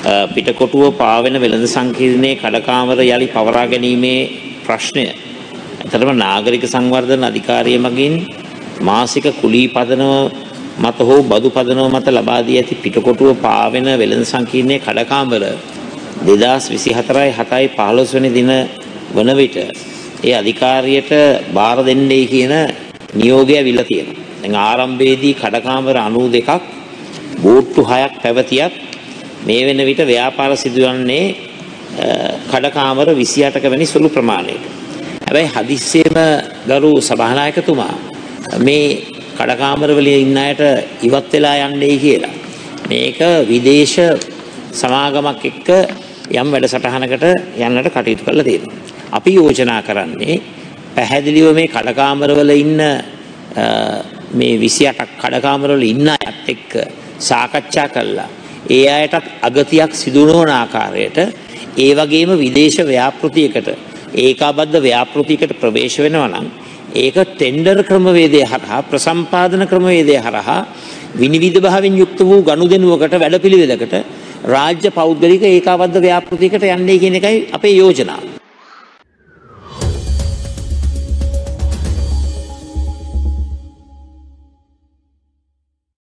පිටකොටුව පාවෙන වෙළඳ සංකීර්ණයේ කඩකාමර යලි පවරා ගැනීමේ ප්‍රශ්නය. ඇත්තටම නාගරික සංවර්ධන අධිකාරිය මගින් මාසික කුලී පදනම මත හෝ බදු පදනම මත ලබා දී ඇති පිටකොටුව පාවෙන වෙළඳ සංකීර්ණයේ කඩකාමර 2024/7/15 වෙනි දින වන විට ඒ අධිකාරියට බාර දෙන්නයි කියන නියෝගය අවිල්ලා තියෙනවා. දැන් ආරම්භයේදී කඩකාමර 92ක් බෝට්ටු 6ක් පැවතියත් මේ වෙන විට ව්‍යාපාර සිදුවන්නේ කඩකාමර 28ක වැනි සුළු ප්‍රමාණයක. හැබැයි හදිස්සියෙම ගරු සභානායකතුමා මේ කඩකාමර වල ඉන්න අයට ඉවත් වෙලා යන්නේයි කියලා. මේක විදේශ සමාගමක් එක්ක යම් වැඩසටහනකට යන්නට කටයුතු කරලා තියෙනවා. අපි යෝජනා කරන්නේ පැහැදිලිව මේ කඩකාමර වල ඉන්න මේ 28ක් කඩකාමර වල ඉන්න අයත් එක්ක සාකච්ඡා කළා. ඒ අයටත් අගතියක් සිදු නොවන ආකාරයට ඒ වගේම විදේශ ව්‍යාපෘතියකට ඒකාබද්ධ ව්‍යාපෘතියකට ප්‍රවේශ වෙනවා නම් ඒක ටෙන්ඩර් ක්‍රමවේදය හරහා ප්‍රසම්පාදන ක්‍රමවේදය හරහා විනිවිද භාවයෙන් යුක්ත වූ ගනුදෙනුවකට වැඩපිළිවෙලකට රාජ්‍ය පෞද්ගලික ඒකාබද්ධ ව්‍යාපෘතියකට යන්නේ කියන එකයි අපේ යෝජනාව.